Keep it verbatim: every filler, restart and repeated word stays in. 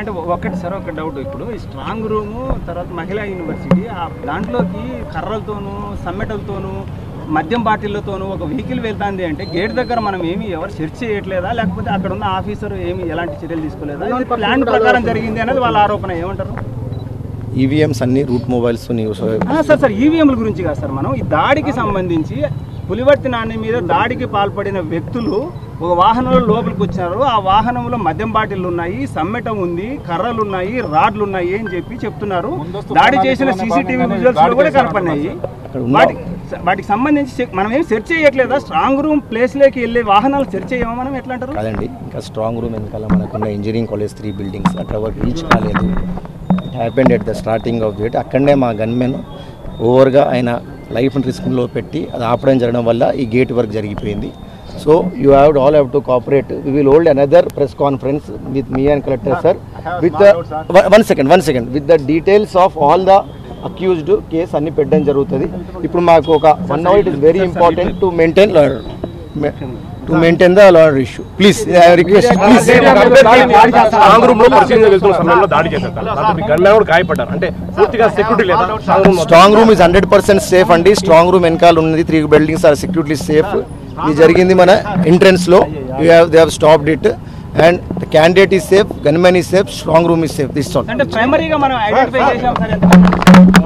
అంటే ఒకటి సార్ ఒక డౌట్, ఇప్పుడు ఈ స్ట్రాంగ్ రూము తర్వాత మహిళా యూనివర్సిటీ దాంట్లోకి కర్రలతోనూ సమ్మెటలతోనూ మద్యం బాటిళ్లతోనూ ఒక వెహికల్ వెళ్తాంది అంటే గేట్ దగ్గర మనం ఏమి ఎవరు సెర్చ్ చేయట్లేదా, లేకపోతే అక్కడ ఉన్న ఆఫీసర్ ఏమి ఎలాంటి చర్యలు తీసుకోలేదా, ప్లాన్ ప్రకారం జరిగింది అనేది వాళ్ళ ఆరోపణ, ఏమంటారు? ఈవీఎంస్ అన్ని రూట్ మొబైల్స్ సార్ సార్ ఈవీఎంల గురించి కాదు సార్, మనం ఈ దాడికి సంబంధించి పులివర్తి నాని మీద దాడికి పాల్పడిన వ్యక్తులు ఒక వాహనంలో లోపలికి వచ్చారు, ఆ వాహనంలో మద్యం బాటిల్లు ఉన్నాయి, సమ్మెటం ఉంది, కర్రలు ఉన్నాయి, రాడ్లు ఉన్నాయి అని చెప్పి చెప్తున్నారు. దాడి చేసిన సీసీటీవీ విజువల్స్ లో కూడా కనపడినాయి. వాటి వాటికి సంబంధించి మనం ఏం సెర్చ్ చేయట్లేదా? స్ట్రాంగ్ రూమ్ ప్లేస్ లోకి వెళ్ళే వాహనాలు సెర్చ్ చేయమా మనం, ఎట్లా అంటారు? కాదండి, ఇంకా స్ట్రాంగ్ రూమ్ వెనకాల మనకున్న ఇంజనీరింగ్ కాలేజ్ త్రీ బిల్డింగ్స్ అక్కడ వరకు రీచ్ కాలేదు. It happened at the starting of gate. అక్కడనే మా గన్మెన్ ఓవర్గా ఆయన లైఫ్ రిస్క్లో పెట్టి అది ఆపడం జరగడం వల్ల ఈ గేట్ వర్క్ జరిగిపోయింది. So you have all have to cooperate. We will hold another press conference with me and collector sir with the one second one second with the details of all the accused case అన్ని పెట్టడం జరుగుతుంది. ఇప్పుడు మాకు ఒక one hour it is very important to maintain to maintain the law and order issue. Please request please. Strong room is hundred percent safe అండి. Strong room వెనకాల ఉన్నది three buildings are security safe. ఇది జరిగింది మన ఎంట్రన్స్ లో. You have they have stopped it and the candidate is safe, gunmen is safe, strong room is safe. This all. అంటే ప్రైమరీగా మనం ఐడెంటిఫై చేసాం సార్.